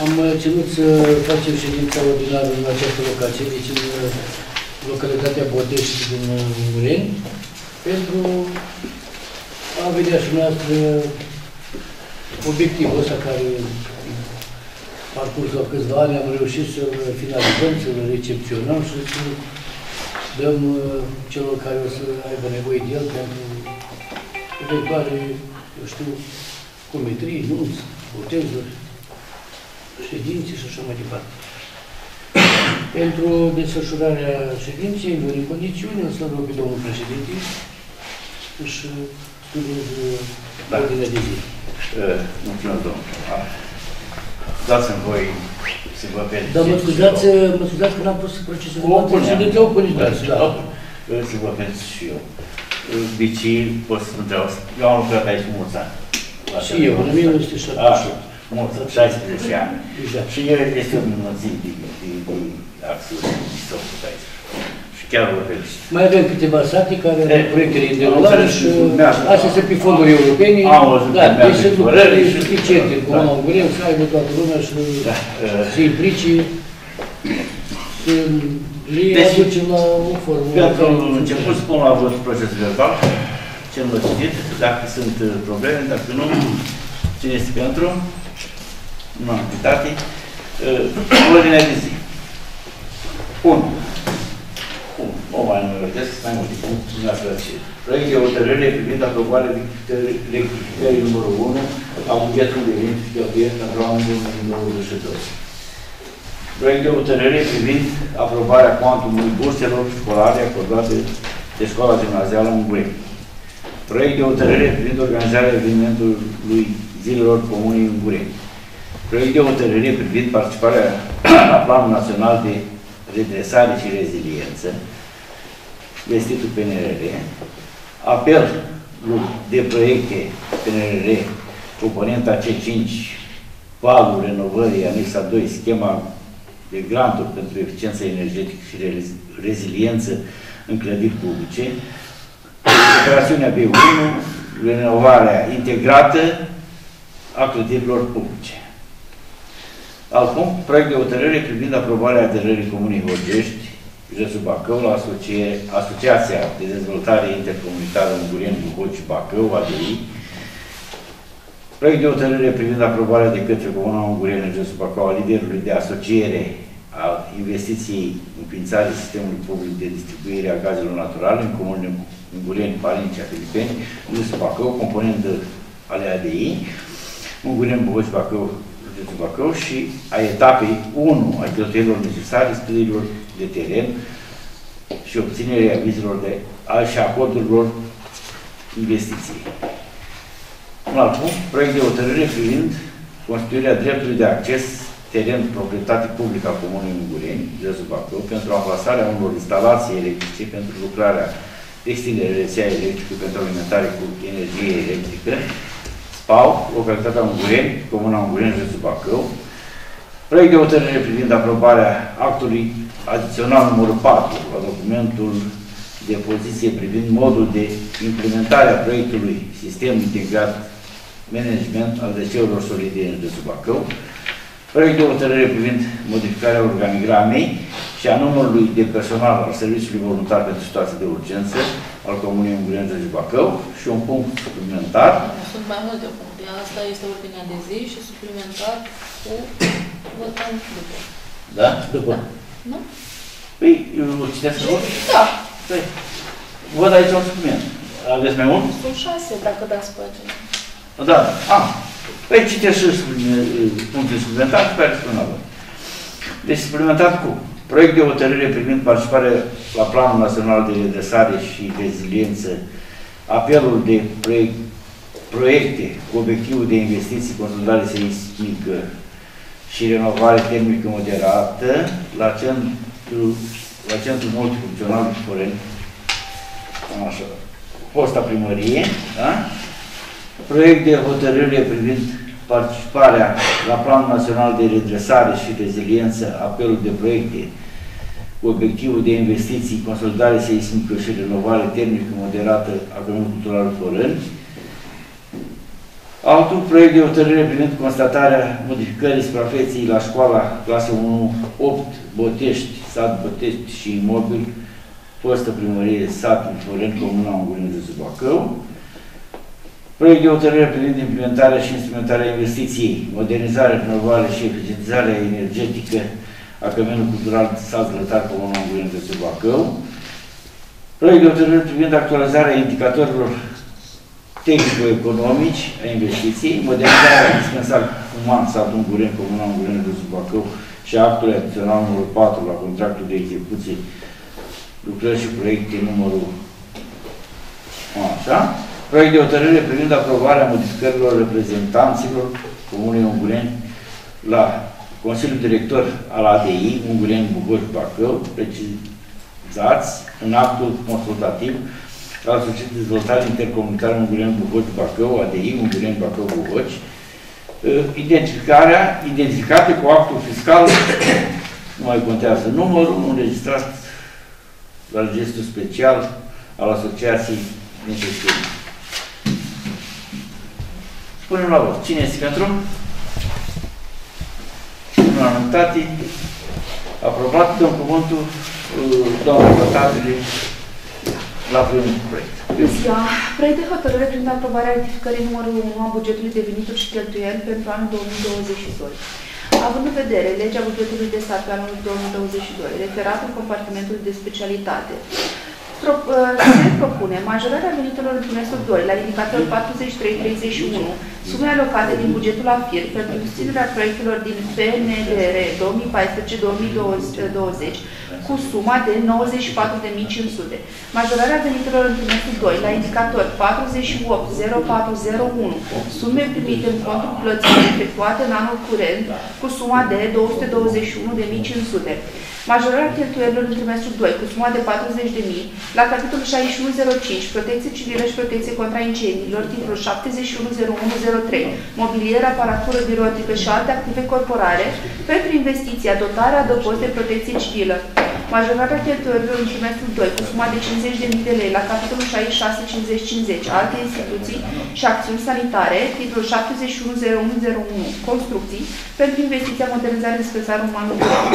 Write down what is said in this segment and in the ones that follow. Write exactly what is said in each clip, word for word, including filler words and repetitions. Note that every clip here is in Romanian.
Am ținut să facem ședința ordinară în această locație, deci în localitatea Bodești din Ungureni, pentru a vedea și noastră obiectivul ăsta care, parcursul câțiva ani, am reușit să-l finalizăm, să-l recepționăm și să dăm celor care o să aibă nevoie de el pentru eventuale, eu știu, cometrii, nunți, botezuri, ședințe și așa mai departe. Pentru desfășurarea ședinței, în condițiuni, o să rog pe domnul președinte își studieze ordinea de zi. Mulțumesc, domnul. Dați-mi voi să vă felicit. Dar mă scuzați, mă scuzați că n-am pus procesul de ședință, o puneți, da. Să vă felicit și eu. Bicii, pot să întreabă. Eu am lucrat aici mulți ani. Și eu, în o mie nouă sute șaptezeci și opt. Mulți, șaisprezece ani. Și el este o minunăție de acțiune și s-au făcut aici. Și chiar vă felicit. Mai avem câteva sate care au proiectele în derulare și astea sunt pe fonduri europene. Am văzut că deci sunt lucrări suficiente cu Comuna Ungureni, să aibă toată lumea și să implice, să le aduce la o formă. Pentru început spun la vot procesul verbal, cel mă citit, dacă sunt probleme, dacă nu, cine este pentru? Nu am uitat. Ordinea de zi. unu. O mai nu vedeți, mai multe puncte. Proiect de hotărâre privind aprobarea rectificării numărul unu a bugetului de venituri și cheltuieli pentru anul două mii douăzeci și doi. Proiect de hotărâre privind aprobarea cuantumului burselor școlare acordate de școala gimnazială Ungureni. Proiect de hotărâre privind organizarea evenimentului Zilelor Comunei Ungureni. Proiect de hotărâre privind participarea la Planul Național de Redresare și Reziliență, vestitul P N R R, apel de proiecte P N R R, componenta C cinci, valul renovării, anexa doi, schema de granturi pentru eficiență energetică și reziliență în clădiri publice, operațiunea B unu, renovarea integrată a clădirilor publice. Acum, proiect de hotărâre privind aprobarea aderării Comunei Bodești, județul Bacău, la Asociația de Dezvoltare Intercomunitară Ungureni-Buhoci Bacău, A D I. Proiect de hotărâre privind aprobarea de către Comuna Ungureni, județul Bacău, a liderului de asociere a investiției înființarea sistemului public de distribuire a gazelor naturale în Comunele Ungureni, Parincea, Filipeni, județul Bacău, componentă ale A D I, Ungureni-Buhoci Bacău, județul Bacău, și a etapei unu a cheltuielilor necesare, studiilor de teren și obținerea avizelor de și acordurilor investiției. Un alt punct, proiect de hotărâre privind constituirea dreptului de acces teren proprietate publică a Comunei Ungureni, județul Bacău, pentru amplasarea unor instalații electrice pentru lucrarea extinderea rețea electrică pentru alimentare cu energie electrică, S P A U, localitatea Ungureni, Comuna Ungureni, județul Bacău. Proiect de hotărâre privind aprobarea actului adițional numărul patru la documentul de poziție privind modul de implementare a proiectului Sistem Integrat Management al Deșeurilor Solide în județul Bacău. Proiect de hotărâre privind modificarea organigramei și a numărului de personal al Serviciului Voluntar pentru Situații de Urgență al Comunei Ungureni, județul Bacău și un punct suplimentar. Sunt mai multe puncte. Asta este ordinea de zi și suplimentar cu votăm după. Da? După. Da. Nu? Păi, eu citesc să văd? Da. Păi, văd aici un supliment. Aveți mai mult? Sunt șase, dacă dați pagina. Da. Ah. Păi, citesc și punctul suplimentar și pe care spun avem. Deci, suplimentat cu proiect de hotărâre privind participarea la Planul Național de Redresare și Reziliență, apelul de proiect, proiecte cu obiectivul de investiții, consolidare seismică și renovare termică moderată la centru, la centru multifuncțional Foreni, așa, fosta primărie, da? Proiect de hotărâre privind participarea la Planul Național de Redresare și Reziliență, apelul de proiecte cu obiectivul de investiții, consolidare seismică și renovare termică moderată a Comunei Culturale Floreni. Altul, proiect de hotărâre privind constatarea modificării suprafeței la școala clasa unu opt Botești, sat Botești și imobil, fostă primărie sat Florent, Comuna Ungureanu de Bacău. Proiect de hotărâre privind implementarea și instrumentarea investiției, modernizarea, renovare și eficientizarea energetică a Căminului Cultural sat Zlătar, Comuna Ungureanu de Bacău. Proiect de hotărâre privind actualizarea indicatorilor tehnico-economici a investiției, modernizarea indispensabă uman sat Ungureanu, Comuna Ungureanu de Bacău și actul adițional numărul patru la contractul de execuție, lucrări și proiecte numărul așa. Proiect de hotărâre privind aprobarea modificărilor reprezentanților Comunei Ungureanu la Consiliul Director al A D I, Ungureanu, Bugoș, Bacău, precizați în actul consultativ al Societății de Dezvoltare Intercomunitară Ungureanu, Bugoș, Bacău, A D I, Ungureanu, Bacău, Bugoș, identificarea, identificate cu actul fiscal, nu mai contează numărul, înregistrat la registrul special al Asociației din Sistemul. Punem la vot. Cine este pentru? Unanimitate. Aprobat. Dăm cuvântul doamnei notabile la primul proiect. Ziua. Proiect de hotărâre privind aprobarea rectificării numărul unu a bugetului de venituri și cheltuieli pentru anul două mii douăzeci și doi. Având în vedere legea bugetului de stat pe anul două mii douăzeci și doi, referat în compartimentul de specialitate, se propune majorarea veniturilor în trimestrul doi la indicatorul patruzeci și trei treizeci și unu, sume alocate din bugetul A F I R pentru susținerea proiectelor din P N D R două mii paisprezece două mii douăzeci cu suma de nouăzeci și patru de mii cinci sute. Majorarea veniturilor în trimestrul doi la indicator patruzeci și opt zero patru zero unu, sume primite în contul plăților efectuate în anul curent cu suma de două sute douăzeci și unu de mii cinci sute. Majorarea cheltuielilor în trimestrul doi cu suma de patruzeci de mii la capitolul șaizeci și unu zero cinci, protecție civilă și protecție contra incendiilor, titlul șaptezeci și unu zero unu zero trei, mobilier, aparatură birotică și alte active corporare, pentru investiția, dotarea, adăpost de protecție civilă. Majorarea cheltuielilor în trimestrul doi cu suma de cincizeci de mii de lei la capitolul șaizeci și șase cincizeci cincizeci, alte instituții și acțiuni sanitare, titlul șaptezeci și unu zero unu zero unu, construcții, pentru investiția, modernizare, dispensar uman.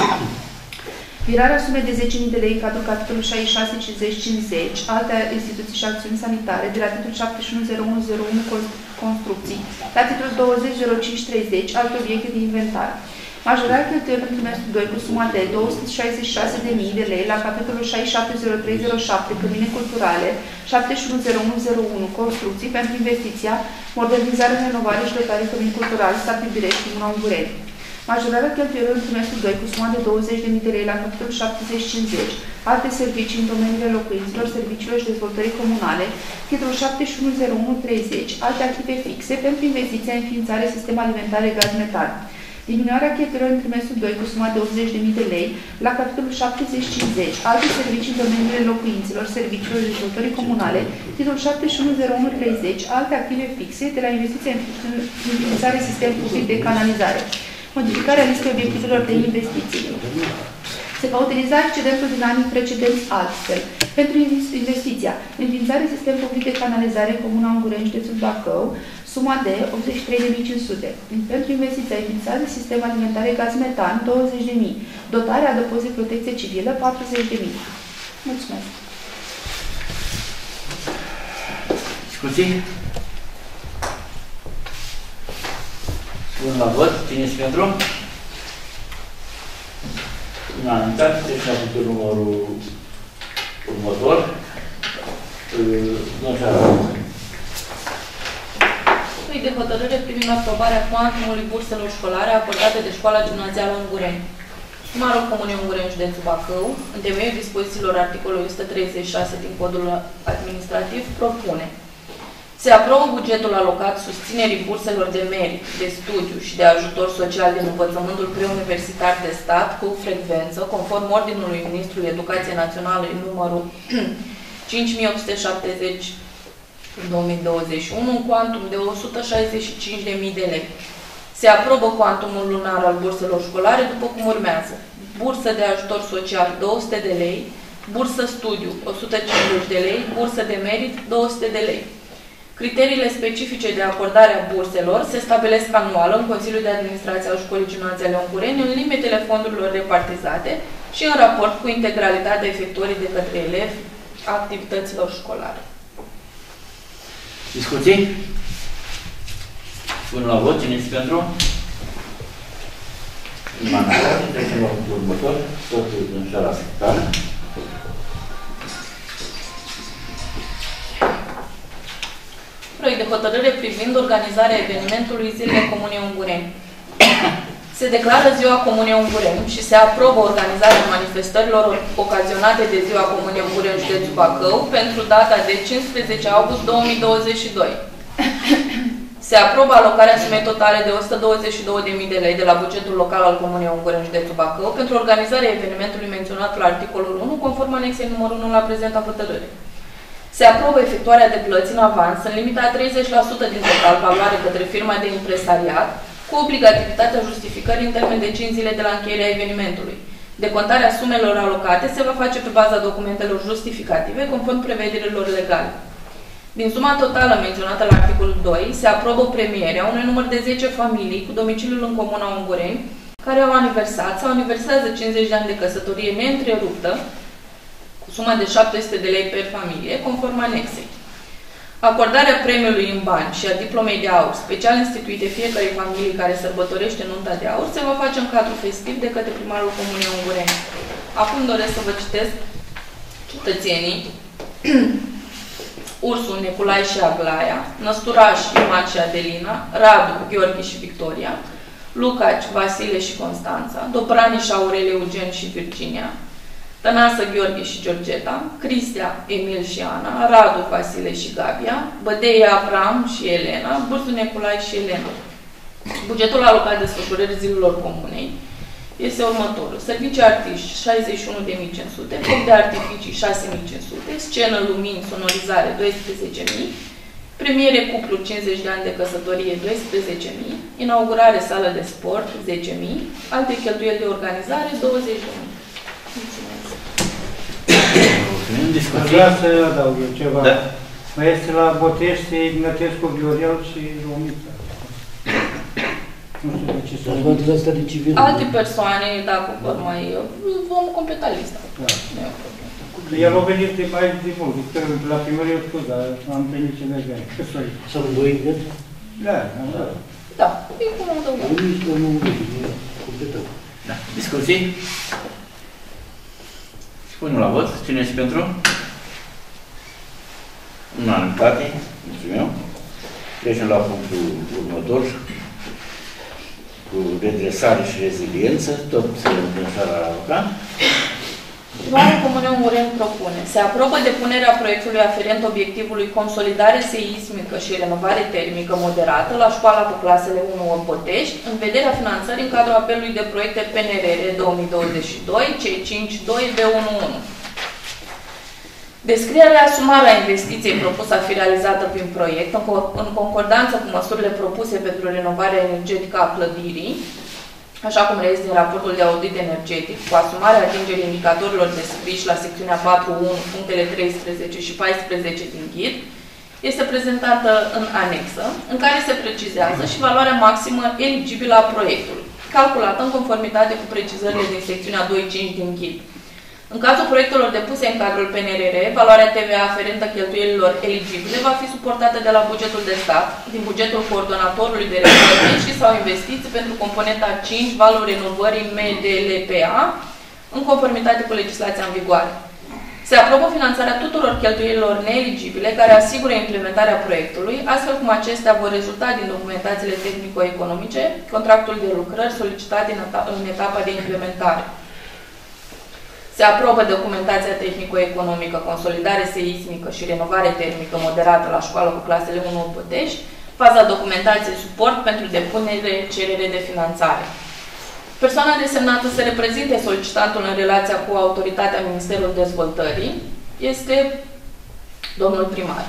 Virarea sumei de zece mii de lei în cadrul capitolului șaizeci și șase cincizeci cincizeci, alte instituții și acțiuni sanitare, de la titlul șaptezeci și unu zero unu zero unu construcții, la titlul douăzeci zero cinci treizeci, alte obiecte de inventar. Majorarea cheltuielor în trimestrul doi cu suma de două sute șaizeci și șase de mii de lei la capitolul șaizeci și șapte zero trei zero șapte, cămine culturale, șaptezeci și unu zero unu zero unu, construcții, pentru investiția, modernizare, renovare și dotare cămini culturale, stat Iubirești, Comuna Ungureanu. Majorarea cheltuielor în trimestrul doi cu suma de douăzeci de mii de lei la capitolul șaptezeci cincizeci, alte servicii în domeniile locuințelor, serviciilor și dezvoltării comunale, titlul șaptezeci și unu zero unu treizeci, alte active fixe pentru investiția, înființare, sistem alimentare, gaz metan. Diminuarea cheltuielor în trimestrul doi cu suma de optzeci de mii de lei la capitolul șaptezeci cincizeci, alte servicii în domeniile locuințelor, serviciilor și dezvoltării comunale, titlul șaptezeci și unu zero unu treizeci, alte active fixe de la investiția în înființare sistem public de canalizare. Modificarea listei obiectivelor de investiții. Se va utiliza excedentul din anii precedenți altfel. Pentru investiția, înființare sistem public de canalizare în Comuna Ungureanu, județul Bacău, suma de optzeci și trei de mii cinci sute. Pentru investiția, înființare sistem alimentare gaz metan, douăzeci de mii. Dotarea adăpost de protecție civilă, patruzeci de mii. Mulțumesc. Discuții? Bun, la vot. Cine este pentru? Unanimitate. Deci la punctul numărul următor. Nu așa. Proiect de hotărâre privind aprobarea cuantumului burselor școlare acordate de Școala Gimnazială Ungureanu. Marul Comunei Ungureanu, județul Bacău, în temeiul dispozițiilor articolului o sută treizeci și șase din Codul Administrativ, propune: se aprobă bugetul alocat susținerii burselor de merit, de studiu și de ajutor social din învățământul preuniversitar de stat cu frecvență, conform Ordinului Ministrului Educației Naționale numărul cinci mii opt sute șaptezeci două mii douăzeci și unu, în cuantum de o sută șaizeci și cinci de mii de lei. Se aprobă cuantumul lunar al burselor școlare după cum urmează: bursă de ajutor social două sute de lei, bursă studiu o sută cincizeci de lei, bursă de merit două sute de lei. Criteriile specifice de acordare a burselor se stabilesc anual în Consiliul de Administrație al Școlii Gimnaziale Ungureni în limitele fondurilor repartizate și în raport cu integralitatea efectuării de către elevi activităților școlare. Discuții? Până la vot, cine este pentru? Mandatat, trecem la punctul următor, totul în șara secretară. Proiect de hotărâre privind organizarea evenimentului Zilele Comunei Ungureni. Se declară Ziua Comunei Ungureni și se aprobă organizarea manifestărilor ocazionate de Ziua Comunei Ungureni județul Bacău pentru data de cincisprezece august două mii douăzeci și doi. Se aprobă alocarea sumei totale de o sută douăzeci și două de mii de lei de la bugetul local al Comunei Ungureni județul Bacău pentru organizarea evenimentului menționat la articolul unu, conform anexei numărul unu la prezenta hotărâre. Se aprobă efectuarea de plăți în avans în limita a treizeci la sută din total valoare către firma de impresariat, cu obligativitatea justificării în termen de cinci zile de la încheierea evenimentului. Decontarea sumelor alocate se va face pe baza documentelor justificative, conform prevederilor legale. Din suma totală menționată la articolul doi, se aprobă premierea unui număr de zece familii cu domiciliul în Comuna Ungureni, care au aniversat sau aniversează cincizeci de ani de căsătorie neîntreruptă, cu suma de șapte sute de lei per familie, conform anexei. Acordarea premiului în bani și a diplomei de aur, special instituite fiecărei familii care sărbătorește nunta de aur, se va face în cadru festiv de către primarul Comunei Ungureni. Acum doresc să vă citesc cetățenii. Ursul, Neculai și Aglaia, Năsturaș, Ioan și Adelina, Radu, Gheorghe și Victoria, Lucaci, Vasile și Constanța, Dobrani și Aurelie, Eugen și Virginia, Tănasă, Gheorghe și Georgeta, Cristia, Emil și Ana, Radu, Vasile și Gabia, Bădeie, Avram și Elena, Bursu, Neculai și Elena. Bugetul alocat desfășurării zilelor comunei este următorul. Servicii artiști șaizeci și unu de mii cinci sute, foc de artificii șase mii cinci sute, scenă, lumini, sonorizare doisprezece mii, premiere cuplu cincizeci de ani de căsătorie doisprezece mii, inaugurare sală de sport zece mii, alte cheltuieli de organizare douăzeci de mii. Mulțumesc. Aș vrea să adaug eu ceva. Da. Mai este la Botești, Ignatescu, Viorel și Romița. Nu știu de ce să Dar de asta de civil. Alte persoane, dacă vor mai... vom completa lista. Da. Nu e o problemă. El a venit de mai de mult, că la primărie eu spus, dar am venit ce merge. Sau doi, cred? Da, am dat. Da, e cum am adăugat. Unii sau nu, completăm. Da. Discuții? Punem la vot. Cine este pentru? Unanimitate. Mulțumim. Trecem la punctul următor. Cu redresare și reziliență, tot în țara alocat. Primarul Comunei Ungureni propune. Se aprobă depunerea proiectului aferent obiectivului consolidare seismică și renovare termică moderată la școala cu clasele unu Botești, în vederea finanțării în cadrul apelului de proiecte P N R R două mii douăzeci și doi, C cinci doi B unu unu. Descrierea sumară a investiției propusă a fi realizată prin proiect, în concordanță cu măsurile propuse pentru renovarea energetică a clădirii, așa cum reiese din raportul de audit energetic, cu asumarea atingerii indicatorilor descriși la secțiunea patru punct unu, punctele treisprezece și paisprezece din ghid, este prezentată în anexă, în care se precizează și valoarea maximă eligibilă a proiectului, calculată în conformitate cu precizările din secțiunea doi punct cinci din ghid. În cazul proiectelor depuse în cadrul P N R R, valoarea T V A aferentă cheltuielilor eligibile va fi suportată de la bugetul de stat, din bugetul coordonatorului de renovări și sau investiții pentru componenta cinci, valul renovării M D L P A, în conformitate cu legislația în vigoare. Se aprobă finanțarea tuturor cheltuielilor neeligibile care asigură implementarea proiectului, astfel cum acestea vor rezulta din documentațiile tehnico-economice, contractul de lucrări solicitate în etapa de implementare. Se aprobă documentația tehnico-economică, consolidare seismică și renovare termică moderată la școală cu clasele unu Botești, faza documentației suport pentru depunere cerere de finanțare. Persoana desemnată să reprezinte solicitantul în relația cu autoritatea Ministerului Dezvoltării este domnul primar.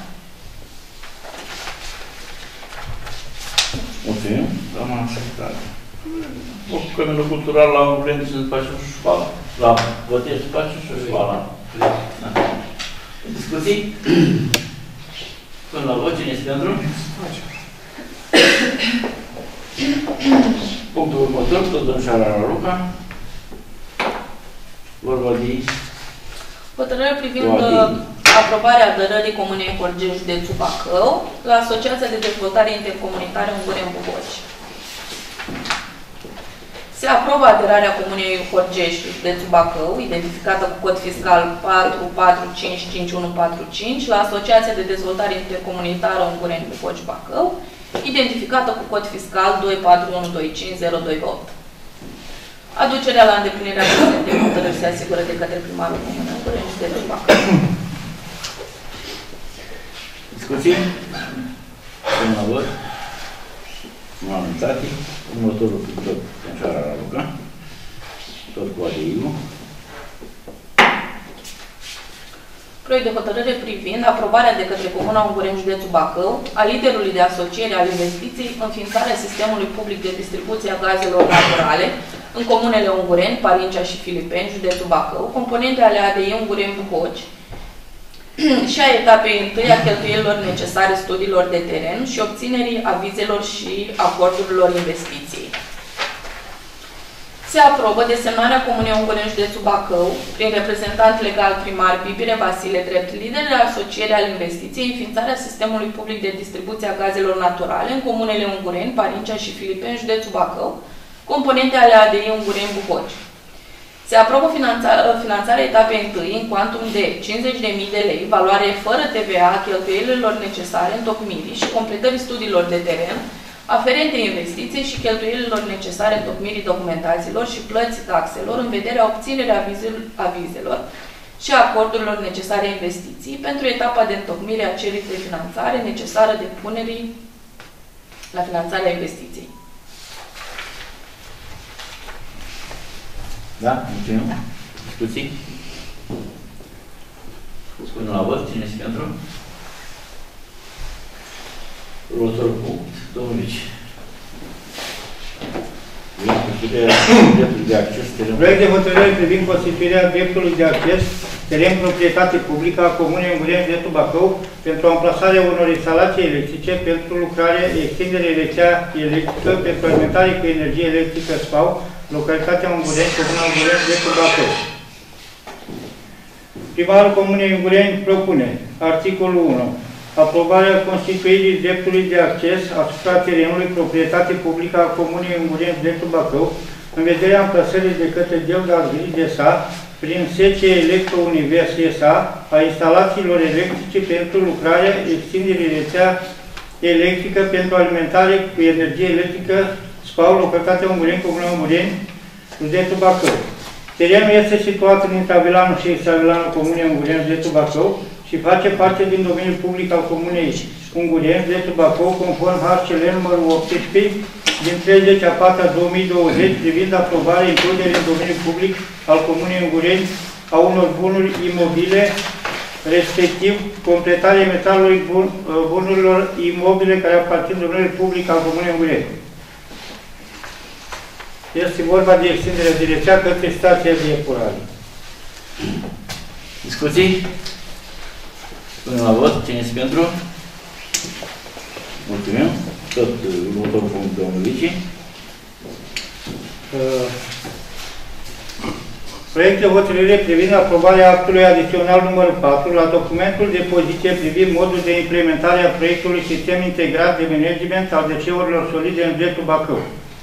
Mulțumim, doamna secretară. Căminul cultural la Ungureni se face și școală. La Botești se face și școala. Da. Discuții? Până la vot, cine este pentru? Punctul următor, tot domnul Raluca. Vorba de... Hotărâre privind aprobarea aderării Comunei Horgești, județul Bacău, la Asociația de Dezvoltare Intercomunitară Unguren-Buhoci. Se aprobă aderarea Comunei Horgești, județul Bacău, identificată cu cod fiscal patru patru cinci cinci unu patru cinci, la Asociația de Dezvoltare Intercomunitară Unguren-Buhoci Bacău, identificată cu cod fiscal doi patru unu doi cinci zero doi opt. Aducerea la îndeplinirea prezentei hotărâri se asigură de către primarul Comunei Unguren, județul Bacău. Discuții? Până la vot. Nu am uitat. Următorul tot domnul Raluca. Tot cu A D I-ul. Proiect de hotărâre privind aprobarea de către Comuna Unguren, județul Bacău, a liderului de asociere al investiției, înființarea sistemului public de distribuție a gazelor naturale în comunele Ungureni, Parincea și Filipeni, județul Bacău, componente ale A D I Unguren-Buhoci și a etapei întâi a cheltuielilor necesare studiilor de teren și obținerii avizelor și acordurilor investiției. Se aprobă desemnarea Comunei Unguren, județul Bacău, prin reprezentant legal primar Bibire Vasile, drept lider de asociere al investiției, înființarea sistemului public de distribuție a gazelor naturale în comunele Ungureni, Parincea și Filipeni, județul Bacău, componente ale A D I Unguren-Buhoci. Se aprobă finanțarea, finanțarea etapei întâi în cuantum de cincizeci de mii de lei, valoare fără T V A a cheltuielilor necesare întocmirii și completării studiilor de teren, aferente investiției și cheltuielilor necesare întocmirii documentațiilor și plății taxelor în vederea obținerea avizelor și acordurilor necesare investiții pentru etapa de întocmire a cererii de finanțare necesară depunerii la finanțarea investiției. Da? Mulțumim. Discuții? Spune la vot. Cine este pentru? Următorul punct. Domnul Vici. Dreptul de acces. Proiect de hotărâre privind constituirea dreptului de acces teren proprietate publică a Comunei Unguren, județul Bacău, pentru amplasarea unor instalații electrice, pentru lucrare, extindere rețea electrică, pentru alimentare cu energie electrică S P A U, localitatea Ungureni, Comuna Ungureni, județul Bacău. Primarul Comunei Ungureni propune articolul unu. Aprobarea constituirii dreptului de acces asupra terenului proprietate publică a Comunei Ungureni, județul Bacău, în vederea amplasării de către Delga Grid S A prin S C Electro-Univers S A a instalațiilor electrice pentru lucrarea, extinderii rețea electrică pentru alimentare cu energie electrică S P A U, localitatea Ungureni, Comuna Ungureni, județul Bacău. Terenul este situat în intravilanul și extravilanul Comunei Ungureni, județul Bacău și face parte din domeniul public al Comunei Ungureni, județul Bacău, conform H C L numărul optsprezece din treizeci a patra două mii douăzeci privind aprobarea includerii în domeniul public al Comunei Ungureni a unor bunuri imobile, respectiv completarea metalului bun, bunurilor imobile care aparțin domeniului public al Comunei Ungureni. Este vorba de extinderea de rețea către stația de epurare. Discuții? Până la vot, cine este pentru? Mulțumim. Tot următorul punct, domnul Vici. Uh, Proiect de hotărâre privind aprobarea actului adițional numărul patru la documentul de poziție privind modul de implementare a proiectului Sistem Integrat de Management al Deșeurilor Solide în județul Bacău.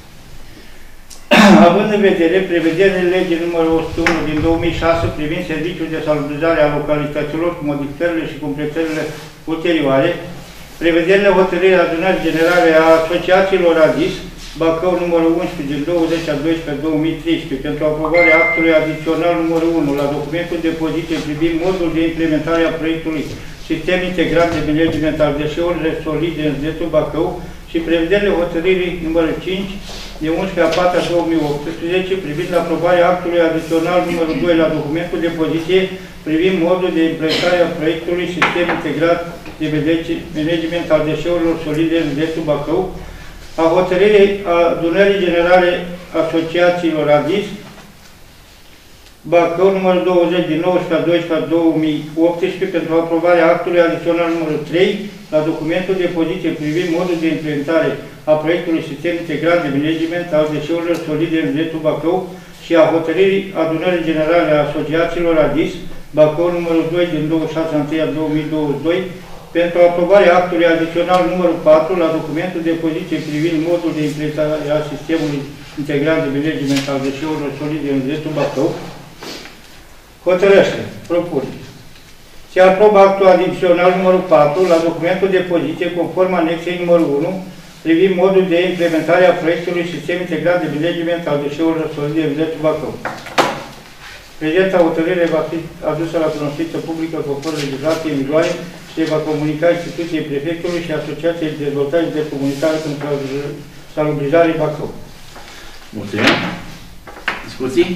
Având în vedere prevederile legii numărul o sută unu din două mii șase privind serviciul de salubrizare a localităților cu modificările și completările ulterioare, prevederile hotărârii adunării generale a asociațiilor ADIS, Bacău numărul unsprezece din douăzeci a doisprezece două mii treisprezece pentru aprobarea actului adițional numărul unu la documentul de poziție privind modul de implementare a proiectului Sistem Integrat de Management al Deșeurilor Solide în județul Bacău și prevederile hotărârii numărul cinci de unsprezece a patra două mii optsprezece privind aprobarea actului adițional numărul doi la documentul de poziție privind modul de implementare a proiectului Sistem Integrat de Management al Deșeurilor Solide în județul Bacău, a hotărârii adunării generale asociațiilor ADIS, Bacău, numărul douăzeci, din nouăsprezece a doisprezece a două mii optsprezece, pentru aprobarea actului adițional numărul trei la documentul de poziție privind modul de implementare a proiectului sistem integrat de management al deșeurilor solide în județul Bacău și a hotărârii adunării generale a asociațiilor ADIS, Bacău, numărul doi, din douăzeci și șase a unu a două mii douăzeci și doi, pentru aprobarea actului adițional numărul patru la documentul de poziție privind modul de implementare a sistemului integrat de management al deșeurilor solide în județul Bacău, hotărăște, propune. Se aprobă actul adițional numărul patru la documentul de poziție conform anexei numărul unu privind modul de implementare a proiectului sistem integrat de management al deșeurilor solide în județul Bacău. Prezenta hotărâre va fi adusă la cunoștință publică conform legislației în vigoare și se va comunica instituției prefectului și Asociației de Dezvoltare Intercomunitară pentru Salubrizare Bacău. Mulțumim. Discuții?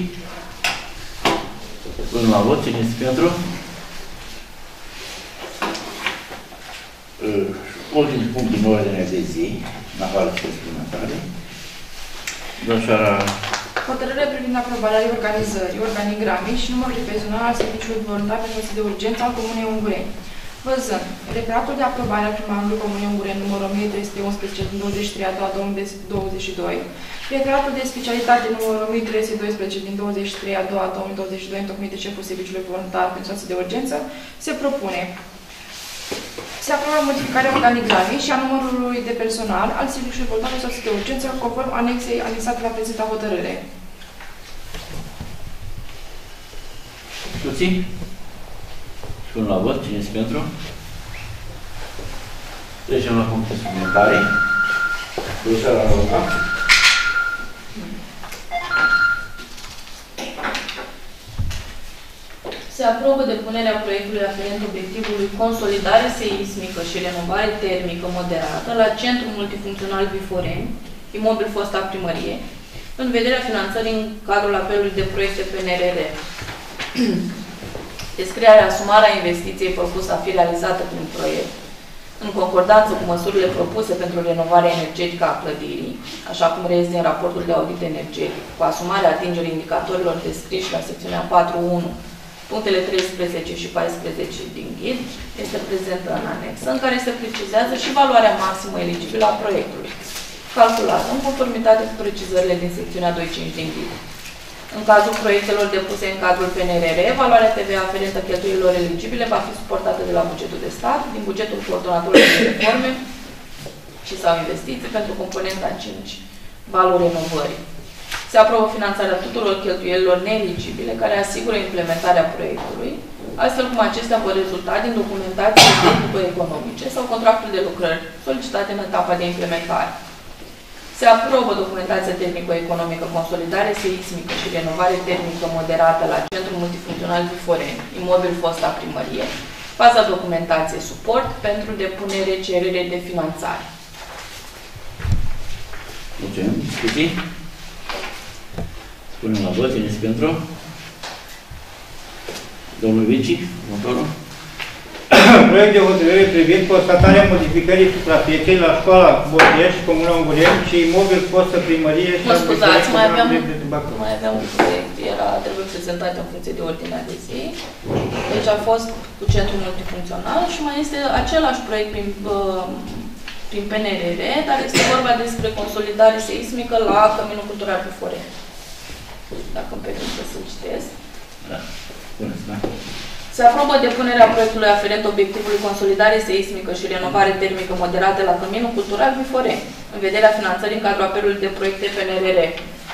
Până la vot, cine este pentru? Uh, ultimul punct din ordinea de zi, în afară de suplimentare. Domnșoara... Hotărâre privind aprobarea organizării, organigrame și numărul de personal al serviciului voluntar pentru situații de urgență al Comunei Ungureni. Văzând, referatul de aprobare a primarului Comunei Ungureni numărul o mie trei sute unsprezece din douăzeci și trei a două mii douăzeci și doi, referatul de specialitate numărul o mie trei sute doisprezece din douăzeci și trei a doua a două mii douăzeci și doi întocmit de șeful serviciului voluntar pentru situații de urgență, se propune. Se aprobă modificarea organigramei și a numărului de personal al serviciului voluntar pentru situații de urgență conform anexei anexate la prezenta hotărâre. Discuții? Până la vot, cine este pentru? Trecem la punctul suplimentare. Domnșoara Roca. Se aprobă depunerea proiectului aferent obiectivului consolidare seismică și renovare termică moderată la Centrul Multifuncțional Biforeni, imobil fosta primărie, în vederea finanțării în cadrul apelului de proiecte P N R R. Descrierea asumarea investiției propusă a fi realizată prin proiect, în concordanță cu măsurile propuse pentru renovarea energetică a clădirii, așa cum reiese din raportul de audit energetic, cu asumarea atingerii indicatorilor descriși la secțiunea patru punct unu, punctele treisprezece și paisprezece din ghid, este prezentă în anexă, în care se precizează și valoarea maximă eligibilă a proiectului, calculată în conformitate cu precizările din secțiunea doi punct cinci din ghid. În cazul proiectelor depuse în cadrul P N R R, valoarea T V A aferentă cheltuielilor eligibile va fi suportată de la bugetul de stat, din bugetul coordonatorului de reforme și sau investiții pentru componenta cinci, valuri renovării. Se aprobă finanțarea tuturor cheltuielilor neeligibile care asigură implementarea proiectului, astfel cum acestea vor rezulta din documentații tehnico-economice sau contractul de lucrări solicitate în etapa de implementare. Se aprobă documentația tehnico-economică, consolidare seismică și renovare termică moderată la Centrul Multifuncțional Biforeni, imobil fosta primărie, faza documentație suport pentru depunere cerere de finanțare. Mulțumim. Discuții? Punem la vot, cine este pentru? Domnul Vici, următorul. Proiect de hotărâre privind constatarea modificării suprafeței la școala Bordeș, Comuna Ungureni și imobil fostă primărie și mă scuzați, mai aveam, mai aveam un proiect, era, trebuie prezentat în funcție de ordinea de zi. Deci a fost cu centrul multifuncțional și mai este același proiect prin, prin P N R R, dar este vorba despre consolidare seismică la Căminul Cultural Biforeni. Dacă îmi permite să-l citesc. Da. Bună, da. Se aprobă depunerea proiectului aferent obiectivului consolidare seismică și renovare termică moderată la Căminul Cultural Biforeni, în vederea finanțării în cadrul apelului de proiecte P N R R.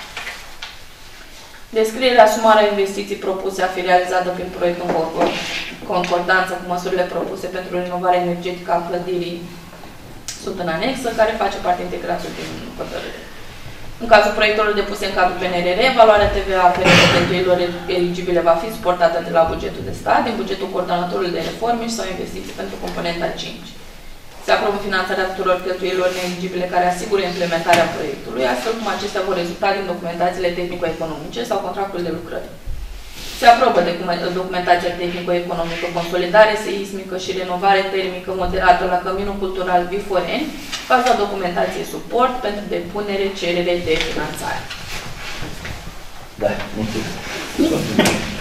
Descrierea asumarea investiții propuse a fi realizată prin proiect în concordanță cu măsurile propuse pentru renovarea energetică a clădirii sunt în anexă, care face parte integrată din hotărâre. În cazul proiectelor depuse în cadrul P N R R, valoarea T V A aferentă cheltuielilor eligibile va fi suportată de la bugetul de stat, din bugetul coordonatorului de reforme sau investiții pentru componenta cinci. Se aprobă finanțarea tuturor cheltuielilor neeligibile care asigură implementarea proiectului, astfel cum acestea vor rezulta din documentațiile tehnico-economice sau contractul de lucrări. Se aprobă documentația tehnico-economică, consolidare seismică și renovare termică moderată la Căminul Cultural Biforeni, faza documentației suport pentru depunere cerere de finanțare. Da, mulțumesc.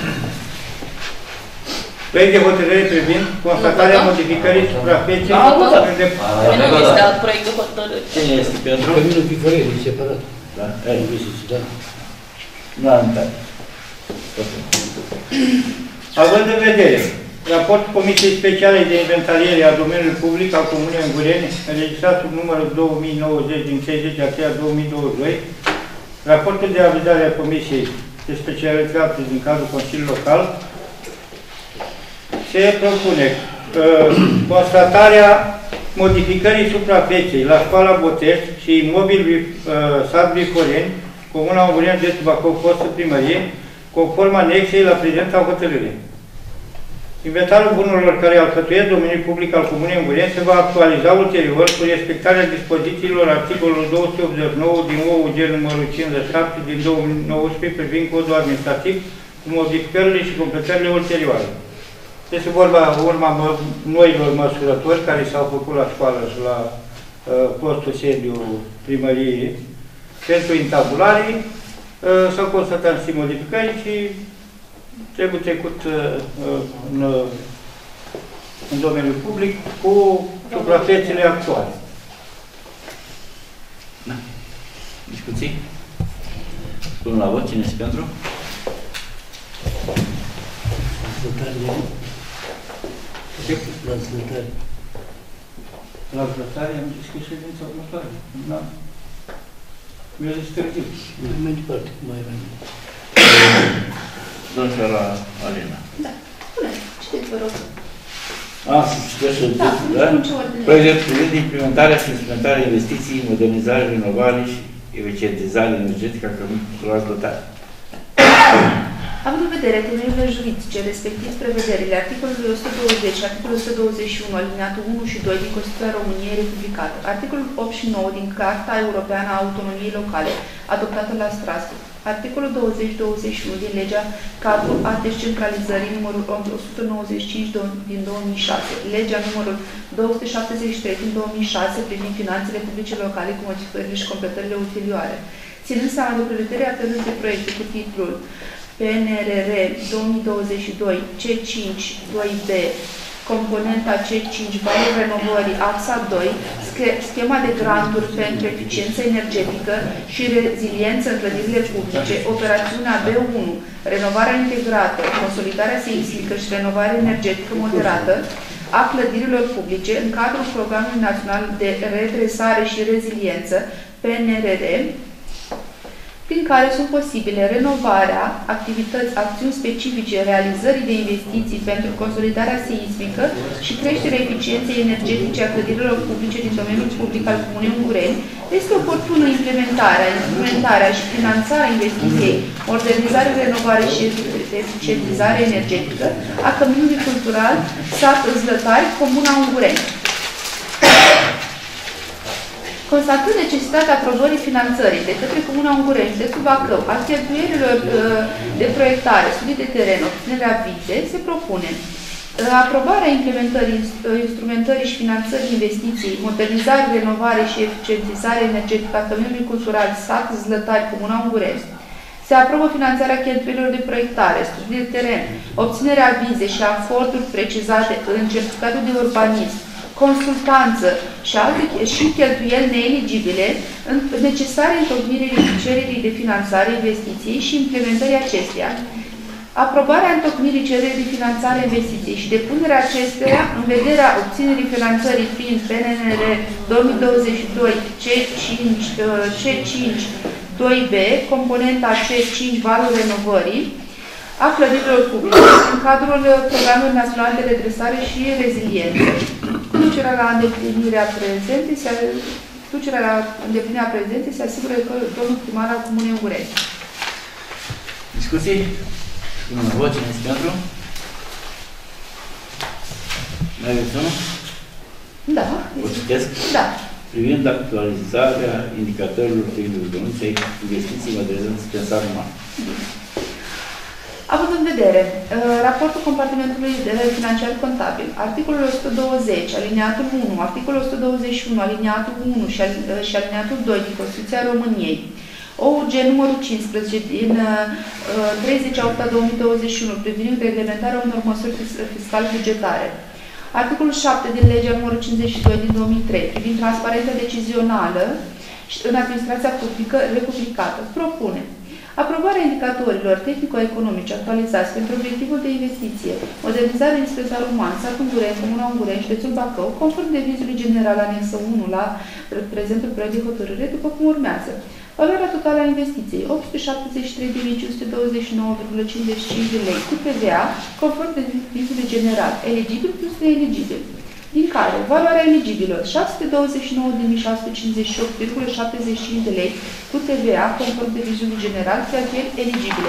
Proiect de hotărâre privind constatarea modificării suprafeței. Da, da, da. Nu este alt proiect de hotărâre. Cine este pentru? Căminul Piforel, e separat. Da? Da. Nu am dat. Având în vedere raportul Comisiei Speciale de Inventariere a Domeniului Public al Comunei Ungureni, înregistrat sub numărul două mii nouăzeci din treizeci a două mii douăzeci și doi, raportul de avizare a Comisiei de Specialitate din cadrul Consiliului Local, se propune uh, constatarea modificării suprafeței la școala Botești și imobil uh, sat Biforeni, Comuna Ungureni de Bacău, fostă primărie, conform anexei la prezenta hotărâre. Inventarul bunurilor care alcătuiesc domeniul public al Comunei Ungureni se va actualiza ulterior cu respectarea dispozițiilor articolului două sute optzeci și nouă din O U G numărul cincizeci și șapte din două mii nouăsprezece privind codul administrativ cu modificările și completările ulterioare. Este vorba urma noilor măsurători care s-au făcut la școală și la uh, postul sediu primăriei pentru intabulare. Uh, S-au constatat și modificări și trebuie trecut uh, în, uh, în domeniul public cu suprafețele actuale. Da. Discuții? Spun la vot, cine este pentru? La ascultare. La ascultare am discutat ședința următoare. Da. Mi-a zis târziu. Mai departe, cum mai avem. Domnul la Alina. Da. Bună. Citeți, vă rog. A, să citești în Da, textul, nu da? știu ce ordine. Proiect privind implementarea și instrumentarea investiții, modernizare, renovare și eficientizare energetică a căminului dotat. Având în vedere temerile juridice, respectiv prevederile articolului o sută douăzeci și articolul o sută douăzeci și unu, alineatul unu și doi din Constituția României Republicată, articolul opt și nouă din Carta Europeană a Autonomiei Locale, adoptată la Strasbourg, articolul douăzeci douăzeci și unu din Legea Cadru a Descentralizării numărul o sută nouăzeci și cinci din două mii șase, Legea numărul două sute șaptezeci și trei din două mii șase privind finanțele publice locale cu modificările și completările ulterioare, ținând seama de prevederea apelului de proiecte cu titlul P N R R două mii douăzeci și doi C cinci doi B, componenta C cinci, valul renovării, axa doi, schema de granturi pentru eficiență energetică și reziliență în clădirile publice, operațiunea B unu, renovarea integrată, consolidarea seismică și renovarea energetică moderată a clădirilor publice în cadrul Programului Național de Redresare și Reziliență, P N R R, prin care sunt posibile renovarea, activități, acțiuni specifice, realizării de investiții pentru consolidarea seismică și creșterea eficienței energetice a clădirilor publice din domeniul public al Comunei Ungureni, este oportună implementarea, instrumentarea și finanțarea investiției, modernizare, renovare și eficientizare energetică a căminului cultural sat Zlătari, Comuna Ungureni. Constatând necesitatea aprobării finanțării de către Comuna Ungureni, județul Bacău, a cheltuielilor de proiectare, studii de teren, obținerea vize, se propune aprobarea implementării instrumentării și finanțării investiției, modernizare, renovare și eficientizare energetică a căminului cultural sat Zlătari, Comuna Ungureni. Se aprobă finanțarea cheltuielilor de proiectare, studii de teren, obținerea vize și aforturi precizate în certificatul de urbanism, consultanță și alte și cheltuieli neeligibile necesare întocmirii cererii de finanțare investiției și implementării acesteia. Aprobarea întocmirii cererii de finanțare investiției și depunerea acesteia în vederea obținerii finanțării prin P N R R două mii douăzeci și doi C cinci, C cinci doi B, componenta C cinci, valul renovării a clădirilor publice în cadrul Programului Național de Redresare și Reziliență. Ducerea la îndeplinirea prezente se, ducerea la îndeplinirea prezente se asigură că domnul primar al Comunei Ungureni. Discuții? Unul vot, cine este pentru? Mai aveți unul? Da. O citesc? Da. Privind actualizarea indicatorilor proiectului de anunței investiții modernizări dispensar uman. Având în vedere raportul compartimentului financiar contabil, articolul o sută douăzeci, alineatul unu, articolul o sută douăzeci și unu, alineatul unu și alineatul doi din Constituția României, O U G numărul cincisprezece din uh, treizeci opt două mii douăzeci și unu privind reglementarea unor măsuri fiscale bugetare. Articolul șapte din legea numărul cincizeci și doi din două mii trei privind transparența decizională în administrația publică republicată propune aprobarea indicatorilor tehnico-economice actualizați pentru obiectivul de investiție, modernizare dispensar uman, satul Ungureni, Comuna Ungureni, județul Bacău, conform devizului general anexă unu la prezentul proiect de hotărâre, după cum urmează. Valoarea totală a investiției, opt sute șaptezeci și trei de mii cinci sute douăzeci și nouă virgulă cincizeci și cinci de lei, cu T V A, conform devizului general, eligibil plus neeligibil, din care valoarea eligibilă șase sute douăzeci și nouă de mii șase sute cincizeci și opt virgulă șaptezeci și cinci de lei, cu T V A, conform devizului general, cheltuieli eligibile.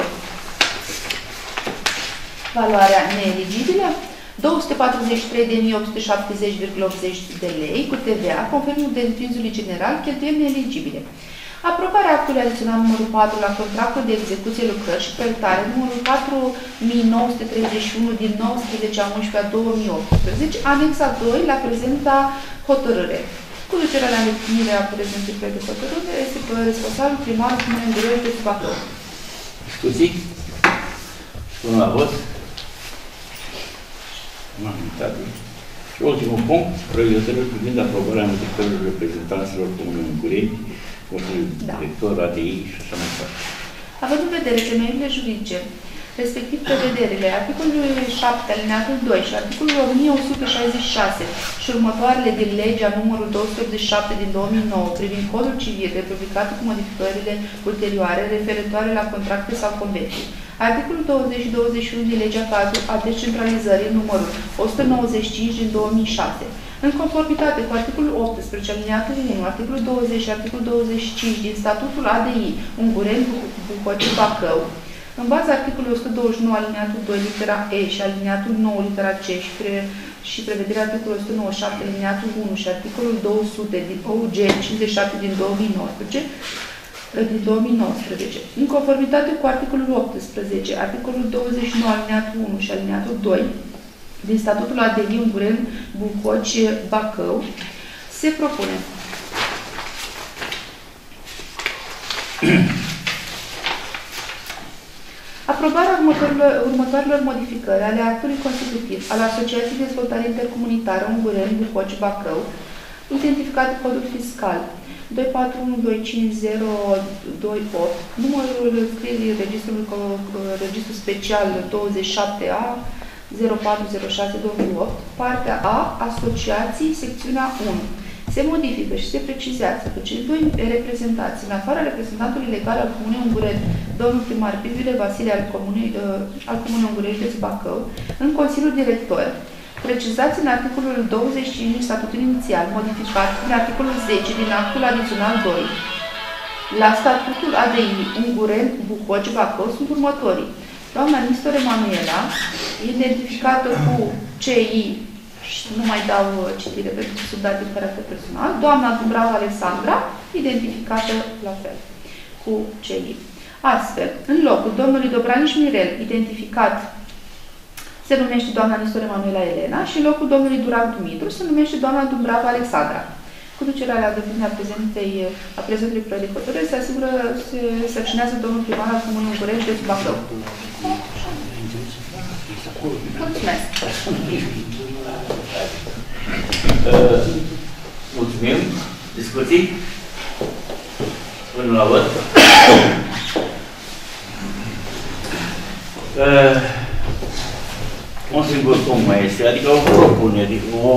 Valoarea neeligibilă două sute patruzeci și trei de mii opt sute șaptezeci virgulă optzeci de lei, cu T V A, conform devizului general, cheltuieli neeligibile. Aprobarea actului adițional numărul patru la contractul de execuție lucrări și proiectare numărul patru mii nouă sute treizeci și unu din nouăsprezece a unsprezece a două mii optsprezece, anexa doi la prezenta hotărâre. Cu ducerea la îndeplinire a prezentului proiect de hotărâre este responsabil primarul Comunei Ungureni de Bacău. Discuții? Până la vot? Și ultimul punct, proiect de hotărâre privind aprobarea modificărilor reprezentanților Comunei Ungureni, Consiliul da. Director, A D I și așa mai departe. Având în vedere temeiurile juridice, respectiv prevederile articolului șapte alineatul doi și articolul o mie o sută șaizeci și șase și următoarele din legea numărul două sute optzeci și șapte din două mii nouă privind codul civil republicat cu modificările ulterioare referitoare la contracte sau convenții. Articolul douăzeci și douăzeci și unu din legea cadru a descentralizării numărul o sută nouăzeci și cinci din două mii șase. În conformitate cu articolul optsprezece, alineatul unu, articolul douăzeci și articolul douăzeci și cinci din statutul A D I, Ungureni, Bucocii, Bacău, în baza articolului o sută douăzeci și nouă, alineatul doi, litera E și alineatul nouă, litera C și, pre, și prevederea articolului o sută nouăzeci și șapte, alineatul unu și articolul două sute din O U G cincizeci și șapte din două mii nouăsprezece, din două mii nouăsprezece. În conformitate cu articolul optsprezece, articolul douăzeci și nouă, alineatul unu și alineatul doi, din statutul A D I Ungureni, Bucoci, Bacău, se propune aprobarea următoarelor, următoarelor modificări ale actului constitutiv al Asociației de Dezvoltare Intercomunitară Ungureni, Bucoci, Bacău, identificat codul fiscal doi patru unu doi cinci zero doi opt, numărul scrierii registrului registru special douăzeci și șapte A zero patru zero șase două mii opt, partea A, Asociații, secțiunea unu. Se modifică și se precizează că cei doi reprezentanți, în afara reprezentantului legal al Comunei Ungureni, domnul primar Bivile Vasile al Comunei, uh, al Comunei Ungureni de Bacău, în Consiliul Director, precizați în articolul douăzeci și cinci din statutul inițial, modificat în articolul zece din actul adițional doi, la statutul A D I Ungureni, Bucoci, Bacău, sunt următorii. Doamna Nistor Emanuela, identificată cu C I, și nu mai dau citire pentru sub date de caracter personal, doamna Dumbrava Alexandra, identificată la fel, cu C I. Astfel, în locul domnului Dobraniș Mirel, identificat, se numește doamna Nistor Emanuela Elena și în locul domnului Durac Dumitru se numește doamna Dumbrava Alexandra. Cu ducerea la deplinirea prezentei, a prezentului proiect de hotărâre, se asigură, se sărcinează domnul primar al Comunei Ungureni, județul Bacău. Mulțumesc! Uh, mulțumim! Discuții? Până la văd. Uh, un singur punct mai este, adică o propunere, o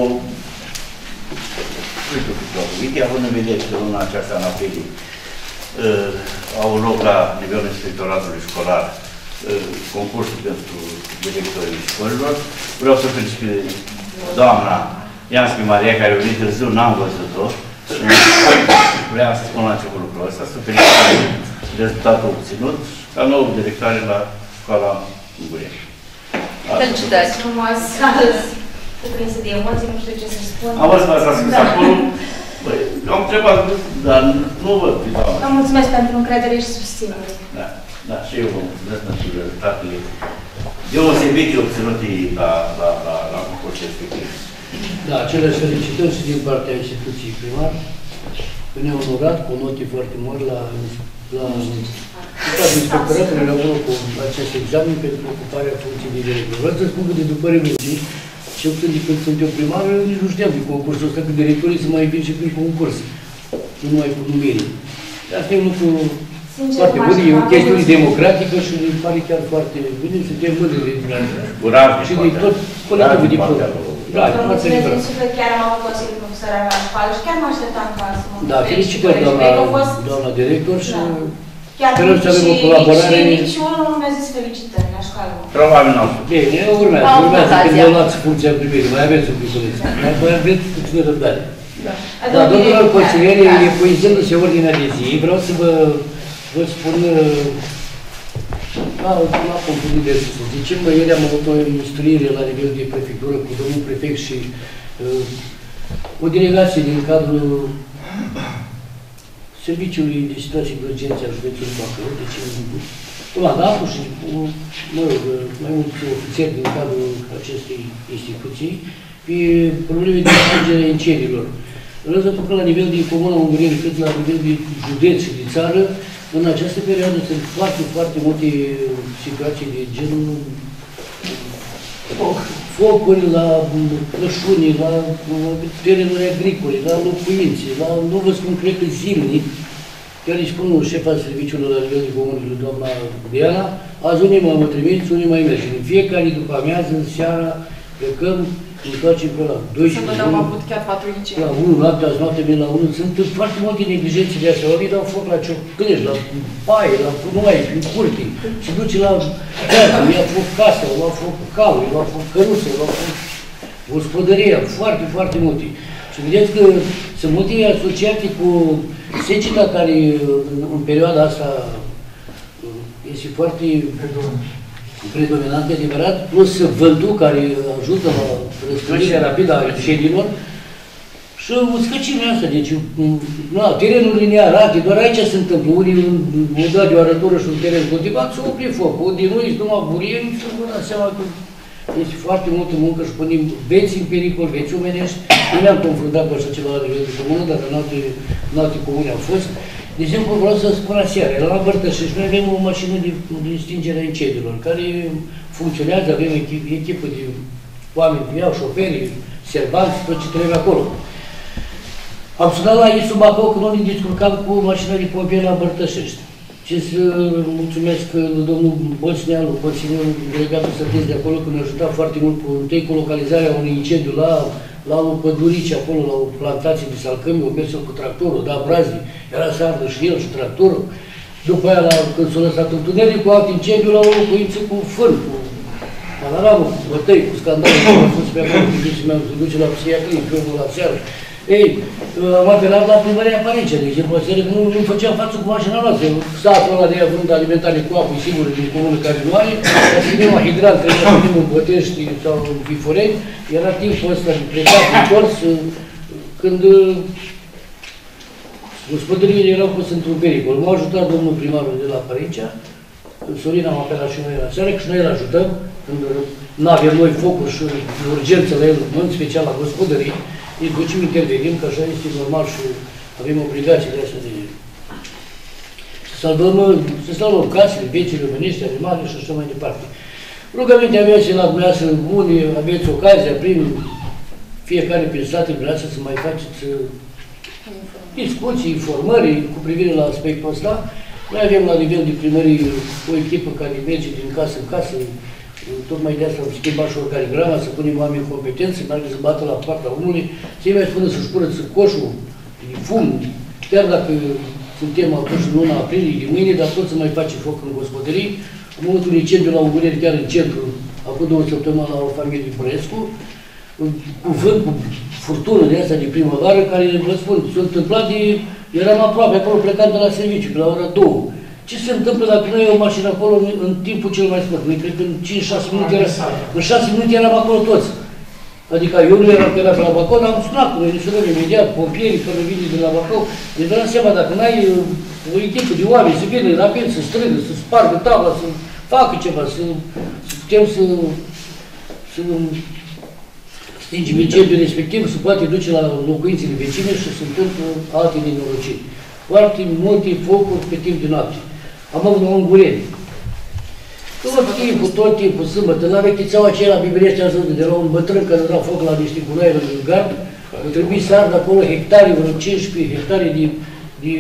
uite, având în vedere că luna aceasta în aprilie uh, au loc la nivelul inspectoratului școlar uh, concursul pentru directorii școlilor. Vreau să felicit doamna Ianschi Maria, care a venit târziu, n-am văzut-o. Vreau să spun la început lucrul ăsta, să felicit rezultatul obținut ca nou directoare la școala Ungureni. Felicitări! Frumos! Cuprinsă de emoții, nu știu ce să spun. Am văzut că ați scris acolo. Băi, am întrebat, dar nu văd. Vă mulțumesc pentru încredere și susținere. Da, da, și eu vă mulțumesc pentru rezultatele deosebite obținute la, la, la, la concursul respectiv. Da, aceleași felicitări și din partea instituției primar. Ne-au onorat cu note foarte mari la la toate inspectoratele la unul cu acest examen pentru ocuparea funcției de director. Vreau să spun că de după Revoluție, cel puțin de când sunt eu primar, eu nici nu știam de concursul ăsta, că directorii să mai vin și prin concurs, nu numai cu numere. Asta e un lucru foarte bun, e o chestiune democratică și îmi pare chiar foarte bine, suntem mândri de dumneavoastră. Și de tot colectivul de pot. Da, vă mulțumesc din suflet, chiar am avut Consiliul Profesor la școală și chiar mă așteptam ca să mă da, felicitări doamna director și sperăm să avem o colaborare. Și niciunul nu mi-a zis felicitări la școală. Probabil nu. Bine, urmează, urmează când vă luați funcția primării, mai aveți un piculeț. Mai aveți puțină răbdare. Da, domnilor consilieri, epuizându-se ordinea de zi, vreau să vă, vă spun la, la punctul de sus. Zicem că ieri am avut o instruire la nivel de prefectură cu domnul prefect și uh, o delegație din cadrul Serviciului de Situații de Urgență a județului Bacău, deci comandantul și, mă rog, mai mulți ofițeri din cadrul acestei instituții, pe probleme de stingere a incendiilor. Răzătul că la nivel de Comuna Ungureni, cât la nivel de județ și de țară, în această perioadă sunt foarte, foarte multe situații de genul focuri la plășuni, la terenuri agricole, la locuințe, la, nu vă spun, cred că zilnic, chiar îi spun șefa serviciului la nivel de comună, doamna Diana, azi unii mă trimiți, unii mai mergem. În fiecare după amiază, în seara, plecăm, întoarcem pe la doisprezece. Să am avut chiar patru incendii. La unu, noapte, azi noapte, vin la unu. Sunt foarte multe neglijențe de astea. Oamenii dau foc la ciocănești, la paie, la punoaie, prin curte. Se duce la teatru, ia foc casa, lua foc calul, lua foc căruță, lua foc gospodăria. Foarte, foarte multe. Și vedeți că sunt multe asociate cu seceta care în perioada asta este foarte predominant, adevărat, plus vântul care ajută la răspândirea rapidă a incendiilor și uscăcimea asta. Deci, na, terenurile nearate, doar aici se întâmplă. Unii au dat de o arătură și un teren cultivat, s-a oprit focul. Unde nu ești numai burie, și vă dați seama că este foarte multă muncă și punem vieți în pericol, vieți omenești. Nu ne-am confruntat cu așa ceva la nivel de comună, dar în alte, în alte comune au fost. De exemplu, vreau să spun aseară, la Bărtășești, noi avem o mașină de, de stingere a incendiilor, care funcționează, avem echip, echipă de oameni, iau șoferi, servanți, tot ce trebuie acolo. Am sunat la I S U Bacău că nu ne descurcam cu mașina de pompieri la Bărtășești. Ce să mulțumesc domnul Bosneanu, consilierul delegatul Săteț de acolo, că ne-a ajutat foarte mult cu, întâi, cu localizarea unui incendiu la la o pădurici acolo, la o plantație de salcămi, o mers cu tractorul, da, brazii, era să ardă și el și tractorul. După aia, la, când s-a lăsat întuneric, cu alt incendiu, la o locuință cu fân, cu panoramă, cu bătăi, cu scandalul, cum a fost pe acolo, cu ghiții mea, se duce la psihiatrie, pe omul la seară. Ei, am apelat la primăria Parincea, de exemplu, aseară, nu, nu făceam față cu mașina noastră. Satul ăla de ea vrând alimentare cu apă, sigur, din comună care nu are, dar să venim la hidrant, trebuie să venim în Bătești sau în Viforeni, era timpul ăsta de plecat, întors, când gospodăriile erau pus într-un pericol. M-a ajutat domnul primarul de la Parincea, Sorin am apelat și noi la seară, că și noi îl ajutăm, când nu avem noi focuri și urgență la el, în special la gospodării, îi ducem, intervenim, că așa este normal și avem obligații de asta de să salvăm, să salvăm casele, viețile omenești, animale și așa mai departe. Rugămintea mea și la dumneavoastră, unii aveți ocazia, prin fiecare prin statele dumneavoastră, să mai faceți discuții, informări cu privire la aspectul ăsta. Noi avem la nivel de primărie o echipă care merge din casă în casă, tocmai de asta am schimbat și organigrama, să punem oameni competenți, să meargă să bată la poarta omului, să-i mai spună să-și curăță coșul de fum, chiar dacă suntem atunci în luna aprilie de mâine, dar tot să mai face foc în gospodării. Am avut un incendiu la Ungureni, chiar în centru, acum două săptămâni la o familie din Bănescu, cu vânt, cu furtună de asta de primăvară, care, vă spun, s-a întâmplat de... Eram aproape acolo, plecat de la serviciu, pe la ora două. Ce se întâmplă dacă noi e o mașină acolo în, în timpul cel mai scurt? Noi cred că în cinci șase minute, era, în șase minute eram acolo toți. Adică eu nu eram pe la, pe la Bacău, dar am sunat, noi ne sunăm imediat, pompierii, care vine de la Bacău. Deci dați seama, dacă n-ai o echipă de oameni să vină rapid, să strângă, să spargă tabla, să facă ceva, să, să putem să, să stingem incendiul respectiv, să poate duce la locuințele vecine și să întâmplă alte nenorociri. foarte multe focuri pe timp de noapte. Am avut un Ungureni. Tot timpul, tot timpul, sâmbătă, la vechițeaua aceea la Bibrește, am zis, de la un bătrân care dădea foc la niște gunoi în gard, a trebuit să ard acolo hectare, vreo cincisprezece hectare de, de,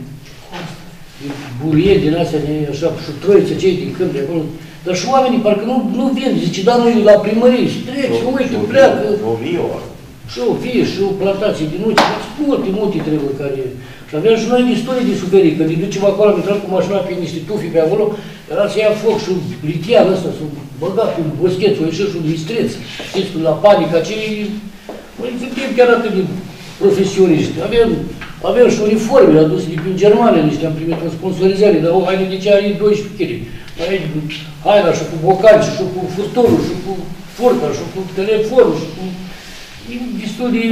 de burie din astea, de așa, și troiță cei din câmp de acolo. Dar și oamenii parcă nu, nu vin, zice, dar noi la primărie, și trec, și uite, pleacă. Și o fie, și o plantație din uite, multe, multe treburi care... Și aveam și noi istorie de suferit, că ne ducem acolo, am intrat cu mașina pe niște tufi pe acolo, era să ia foc și litian ăsta, să băga cu boscheț, o ieșea și un mistreț, știți, la panică, acei... Noi suntem chiar atât de profesioniști. Avem, avem și uniforme aduse din Germania, niște am primit o sponsorizare, dar o haine de ce are doisprezece kilograme. Aici haina și cu bocani, și cu furtorul, și cu furca, și cu telefonul, și cu... E destul de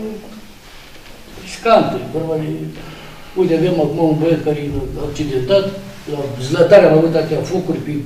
riscantă. Uite, avem acum un băiat care e accidentat, la Zlătare am avut atâtea focuri pe,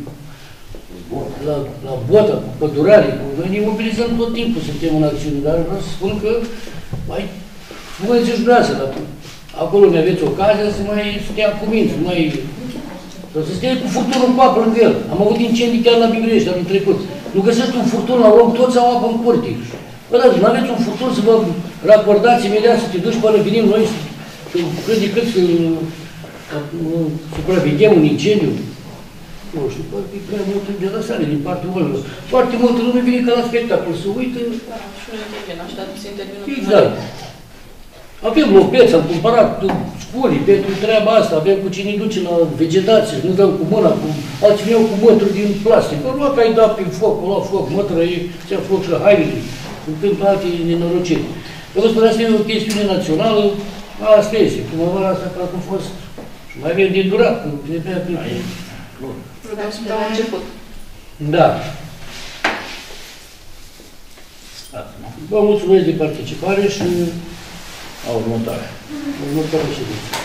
la, la Bota, cu pădurare, cu... Noi ne mobilizăm tot timpul, suntem în acțiune, dar vreau să spun că mai spuneți și dumneavoastră, dar acolo ne aveți ocazia să mai stea cu minți, să mai... Sau să stea cu furtunul cu apă lângă el. Am avut incendii chiar la Bibrești anul trecut. Nu găsești un furtun la om, toți au apă în curte. Bă, dar nu aveți un furtun să vă racordați imediat, să te duci până venim noi, să cât de cât să supraveghem un incendiu. Nu știu, poate e prea multă de lăsare din partea oamenilor. Foarte multă lume vine ca la spectacol, să uită. Da, și nu intervin, așteaptă să intervină. Exact. Avem lopeți, am cumpărat sculii pentru treaba asta, avem cu cine duce la vegetație, nu dăm cu mâna, cu alții veneau cu mături din plastic. Că nu că ai dat pe foc, o lua foc, mătră, ți-a foc și hainele, se întâmplă alte nenorociri. Că vă spun, asta e o chestiune națională, asta este, primăvara asta parcă a fost, și mai avem de durat, că trebuia că... Rugăm și de la început. Da. Vă mulțumesc de participare și Următoare. următoarea ședință.